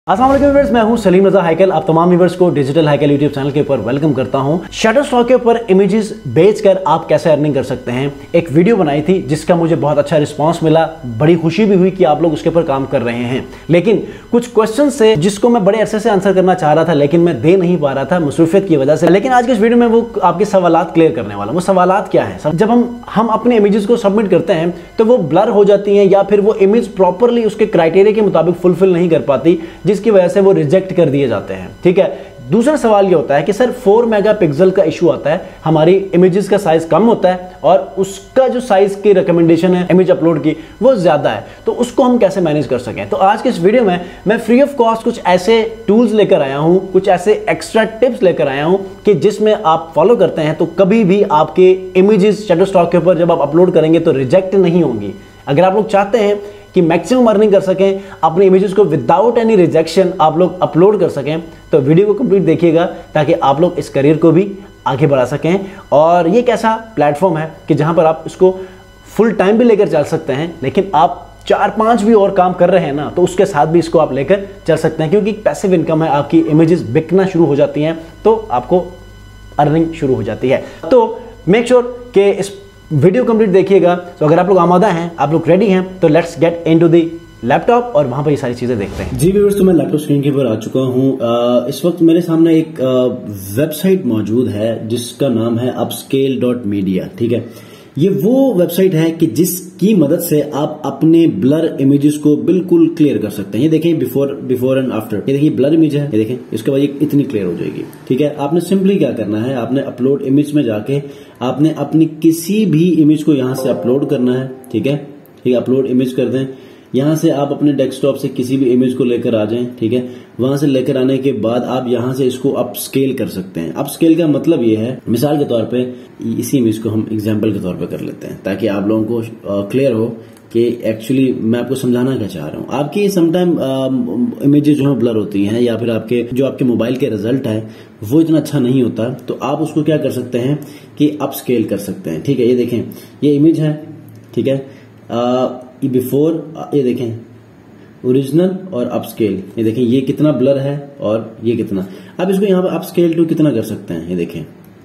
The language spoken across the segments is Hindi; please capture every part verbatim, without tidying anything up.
अस्सलाम वालेकुम व्यूअर्स, मैं हूं सलीम रजा हैकल। आप तमाम व्यूअर्स को डिजिटल हैकल यूट्यूब चैनल के ऊपर वेलकम करता हूं। शटरस्टॉक के ऊपर इमेजेस बेचकर आप कैसे अर्निंग कर सकते हैं, एक वीडियो बनाई थी जिसका मुझे बहुत अच्छा रिस्पांस मिला। बड़ी खुशी भी हुई कि आप लोग उसके ऊपर काम कर रहे हैं। लेकिन कुछ क्वेश्चन से जिसको मैं बड़े अरसे से आंसर करना चाह रहा था लेकिन मैं दे नहीं पा रहा था मसरूफियत की वजह से। लेकिन आज के इस वीडियो में वो आपके सवालात क्लियर करने वाला। वो सवालात क्या है? जब हम हम अपने इमेजेस को सबमिट करते हैं तो वो ब्लर हो जाती हैं या फिर वो इमेज प्रॉपरली उसके क्राइटेरिया के मुताबिक फुलफिल नहीं कर पाती, जिसकी वजह से वो रिजेक्ट कर दिए जाते हैं। ठीक है। दूसरा सवाल ये होता है कि सर फोर मेगापिक्सल का इशू आता है, हमारी इमेजेस का साइज कम होता है और उसका जो साइज की रिकमेंडेशन है इमेज अपलोड की वो ज्यादा है, तो उसको हम कैसे मैनेज कर सकें। तो आज के इस वीडियो में मैं फ्री ऑफ कॉस्ट कुछ ऐसे टूल्स लेकर आया हूं, कुछ ऐसे एक्स्ट्रा टिप्स लेकर आया हूं कि जिसमें आप फॉलो करते हैं तो कभी भी आपके इमेजेस शटरस्टॉक के ऊपर जब आप अपलोड करेंगे तो रिजेक्ट नहीं होंगी। अगर आप लोग चाहते हैं कि मैक्सिमम अर्निंग कर सकें, अपने इमेजेस को विदाउट एनी रिजेक्शन आप लोग अपलोड कर सकें, तो वीडियो को कंप्लीट देखिएगा ताकि आप लोग इस करियर को भी आगे बढ़ा सकें। और ये एक ऐसा प्लेटफॉर्म है कि जहां पर आप इसको फुल टाइम भी लेकर चल सकते हैं, लेकिन आप चार पांच भी और काम कर रहे हैं ना तो उसके साथ भी इसको आप लेकर चल सकते हैं, क्योंकि पैसिव इनकम है। आपकी इमेजेस बिकना शुरू हो जाती हैं तो आपको अर्निंग शुरू हो जाती है। तो मेक श्योर कि इस वीडियो कंप्लीट देखिएगा। तो अगर आप लोग आमादा हैं, आप लोग रेडी हैं, तो let's get into the laptop और वहां पर ये सारी चीजें देखते हैं। जी व्यूअर्स, तो मैं लैपटॉप स्क्रीन के ऊपर आ चुका हूं। इस वक्त मेरे सामने एक वेबसाइट मौजूद है जिसका नाम है अपस्केल डॉट मीडिया। ठीक है, ये वो वेबसाइट है कि जिसकी मदद से आप अपने ब्लर इमेजेस को बिल्कुल क्लियर कर सकते हैं। ये देखें बिफोर बिफोर एंड आफ्टर, ये देखिए ब्लर इमेज है, ये देखें, इसके बाद ये इतनी क्लियर हो जाएगी। ठीक है, आपने सिंपली क्या करना है, आपने अपलोड इमेज में जाके आपने अपनी किसी भी इमेज को यहां से अपलोड करना है। ठीक है, ठीक है, अपलोड इमेज कर दें। यहां से आप अपने डेस्कटॉप से किसी भी इमेज को लेकर आ जाएं। ठीक है, वहां से लेकर आने के बाद आप यहां से इसको अप स्केल कर सकते हैं। अप स्केल का मतलब ये है, मिसाल के तौर पे इसी इमेज को हम एग्जांपल के तौर पे कर लेते हैं ताकि आप लोगों को क्लियर हो कि एक्चुअली मैं आपको समझाना क्या चाह रहा हूं। आपकी समटाइम इमेजेस जो है ब्लर होती हैं या फिर आपके जो आपके मोबाइल के रिजल्ट है वो इतना अच्छा नहीं होता, तो आप उसको क्या कर सकते हैं कि अप स्केल कर सकते हैं। ठीक है, ये देखें, ये इमेज है। ठीक है, ये बिफोर, ये देखें ओरिजिनल और अप स्केल, ये देखें ये कितना ब्लर है और ये कितना। अब इसको यहां पर अप स्केल टू कितना कर सकते हैं, ये देखें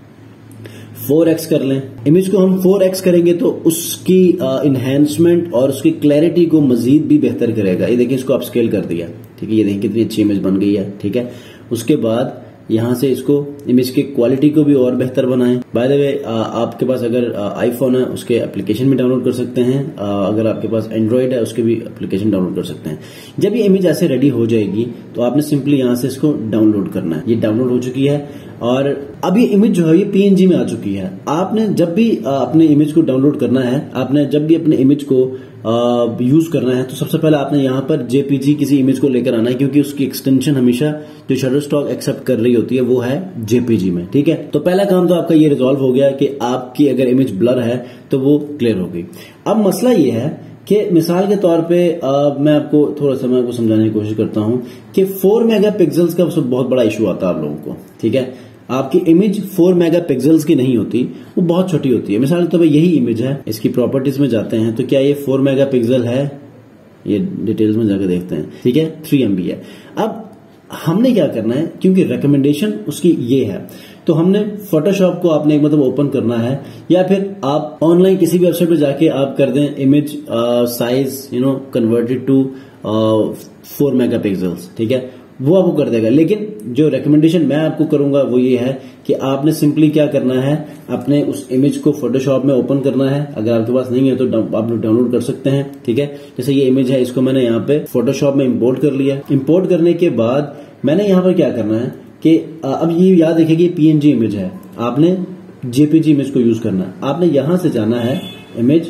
फोर एक्स कर लें। इमेज को हम फोर एक्स करेंगे तो उसकी इनहेंसमेंट और उसकी क्लैरिटी को मजीद भी बेहतर करेगा। ये देखिए, इसको अप स्केल कर दिया। ठीक है, ये देखिए कितनी अच्छी इमेज बन गई है। ठीक है, उसके बाद यहां से इसको इमेज की क्वालिटी को भी और बेहतर बनाएं। बाय द वे, आपके पास अगर आईफोन है उसके एप्लीकेशन भी डाउनलोड कर सकते हैं, अगर आपके पास एंड्रॉइड है उसके भी एप्लीकेशन डाउनलोड कर सकते हैं। जब ये इमेज ऐसे रेडी हो जाएगी तो आपने सिंपली यहां से इसको डाउनलोड करना है। ये डाउनलोड हो चुकी है और अब ये इमेज जो है ये पीएनजी में आ चुकी है। आपने जब भी अपने इमेज को डाउनलोड करना है, आपने जब भी अपने इमेज को यूज करना है, तो सबसे पहले आपने यहाँ पर जेपीजी किसी इमेज को लेकर आना है, क्योंकि उसकी एक्सटेंशन हमेशा जो शटरस्टॉक एक्सेप्ट कर रही होती है वो है जेपीजी में। ठीक है, तो पहला काम तो आपका ये रिजॉल्व हो गया कि आपकी अगर इमेज ब्लर है तो वो क्लियर हो गई। अब मसला ये है कि मिसाल के तौर पे आ, मैं आपको थोड़ा सा मैं आपको समझाने की कोशिश करता हूं कि फोर मेगापिक्सल्स का बहुत बड़ा इशू आता है आप लोगों को। ठीक है, आपकी इमेज फोर मेगापिक्सल्स की नहीं होती, वो बहुत छोटी होती है। मिसाल के तौर पे यही इमेज है, इसकी प्रॉपर्टीज में जाते हैं तो क्या ये फोर मेगापिक्सल है, ये डिटेल्स में जाकर देखते हैं। ठीक है, थ्री एमबी है। अब हमने क्या करना है, क्योंकि रिकमेंडेशन उसकी ये है, तो हमने फोटोशॉप को आपने एक मतलब ओपन करना है या फिर आप ऑनलाइन किसी भी वेबसाइट पे जाके आप कर दें image size you know converted to four megapixels. ठीक है, वो आपको कर देगा। लेकिन जो रिकमेंडेशन मैं आपको करूंगा वो ये है कि आपने सिंपली क्या करना है, अपने उस इमेज को फोटोशॉप में ओपन करना है। अगर आपके पास नहीं है तो आप लोग डाउनलोड कर सकते हैं। ठीक है, जैसे ये इमेज है, इसको मैंने यहाँ पे फोटोशॉप में इंपोर्ट कर लिया। इंपोर्ट करने के बाद मैंने यहाँ पर क्या करना है कि अब ये याद रखिए कि पीएनजी इमेज है, आपने जेपीजी इमेज को यूज करना है। आपने यहां से जाना है इमेज,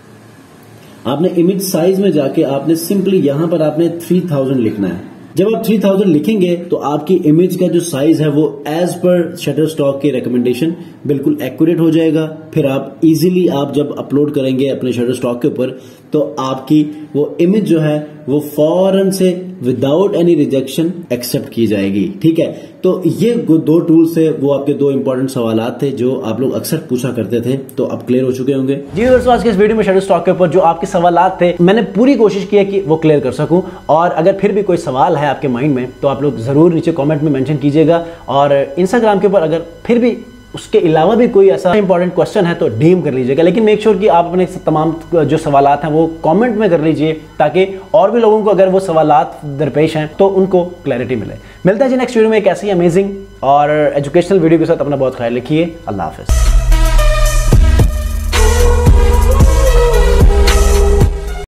आपने इमेज साइज में जाके आपने सिंपली यहां पर आपने थ्री थाउजेंड लिखना है। जब आप थ्री थाउजेंड लिखेंगे तो आपकी इमेज का जो साइज है वो एज पर शटरस्टॉक की रिकमेंडेशन बिल्कुल एक्यूरेट हो जाएगा। फिर आप इजीली आप जब अपलोड करेंगे अपने शटरस्टॉक के ऊपर तो आपकी वो इमेज जो है वो फौरन से विदाउट एनी रिजेक्शन एक्सेप्ट की जाएगी। ठीक है, तो ये दो टूल्स थे, वो आपके दो इंपॉर्टेंट सवालात थे जो आप लोग अक्सर पूछा करते थे, तो अब क्लियर हो चुके होंगे। जी दोस्तों, आज के इस वीडियो में शटरस्टॉक के ऊपर जो आपके सवालात थे मैंने पूरी कोशिश की है कि वो क्लियर कर सकूं, और अगर फिर भी कोई सवाल है आपके माइंड में तो आप लोग जरूर नीचे कमेंट में मेंशन कीजिएगा, और इंस्टाग्राम के ऊपर अगर फिर भी उसके अलावा भी कोई ऐसा इंपॉर्टेंट क्वेश्चन है तो डीएम कर लीजिएगा। लेकिन मेक श्योर कि आप अपने तमाम जो सवालात हैं वो कमेंट में कर लीजिए, ताकि और भी लोगों को अगर वो सवालात दरपेश हैं तो उनको क्लैरिटी मिले। मिलता है जी नेक्स्ट वीडियो में एक ऐसी अमेजिंग और एजुकेशनल वीडियो के साथ। अपना बहुत ख्याल रखिए। अल्लाह हाफिज़।